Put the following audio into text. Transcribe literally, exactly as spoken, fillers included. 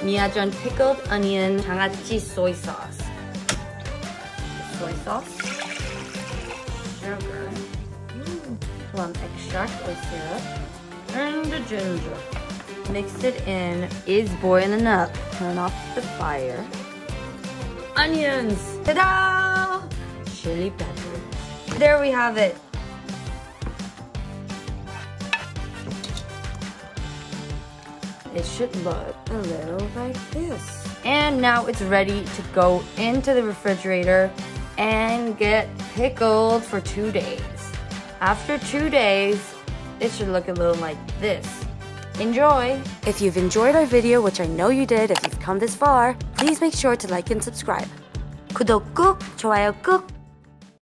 Miajeon Pickled Onion Jangajji soy sauce. Soy sauce, sugar, plum extract or syrup, and the ginger. Mix it in. Is boiling up. Turn off the fire. Onions! Ta-da! Chili pepper. There we have it. It should look a little like this. And now it's ready to go into the refrigerator and get pickled for two days. After two days, it should look a little like this. Enjoy! If you've enjoyed our video, which I know you did if you've come this far, please make sure to like and subscribe. 구독 꾹, 좋아요 꾹!